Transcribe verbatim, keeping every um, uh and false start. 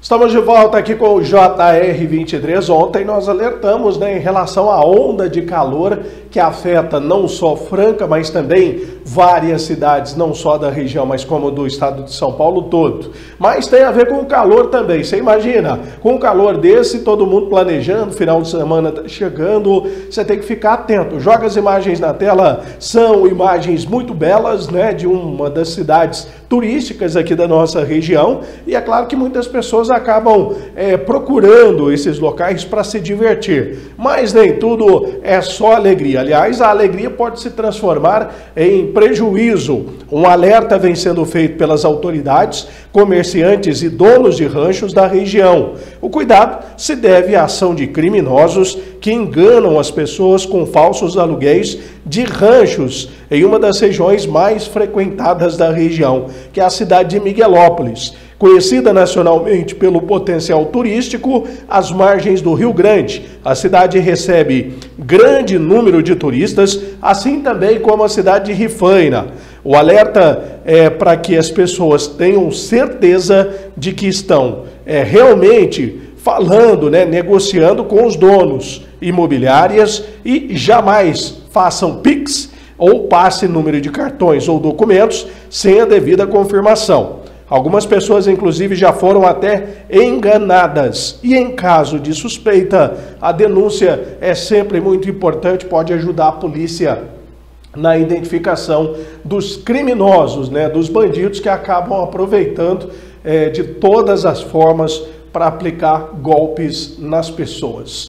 Estamos de volta aqui com o J R vinte e três. Ontem nós alertamos, né, em relação à onda de calor que afeta não só Franca, mas também várias cidades, não só da região, mas como do estado de São Paulo todo. Mas tem a ver com o calor também. Você imagina, com um calor desse, todo mundo planejando, final de semana tá chegando, você tem que ficar atento. Joga as imagens na tela, são imagens muito belas, né, de uma das cidades turísticas aqui da nossa região, e é claro que muitas pessoas acabam é, procurando esses locais para se divertir, mas nem tudo é só alegria. Aliás, a alegria pode se transformar em prejuízo. Um alerta vem sendo feito pelas autoridades, comerciantes e donos de ranchos da região. O cuidado se deve à ação de criminosos que enganam as pessoas com falsos aluguéis de ranchos em uma das regiões mais frequentadas da região, que é a cidade de Miguelópolis. Conhecida nacionalmente pelo potencial turístico, às margens do Rio Grande, a cidade recebe grande número de turistas, assim também como a cidade de Rifaina. O alerta é para que as pessoas tenham certeza de que estão é, realmente falando, né, negociando com os donos imobiliárias e jamais façam Pix ou passe número de cartões ou documentos sem a devida confirmação. Algumas pessoas, inclusive, já foram até enganadas. E em caso de suspeita, a denúncia é sempre muito importante, pode ajudar a polícia na identificação dos criminosos, né, dos bandidos que acabam aproveitando é, de todas as formas para aplicar golpes nas pessoas.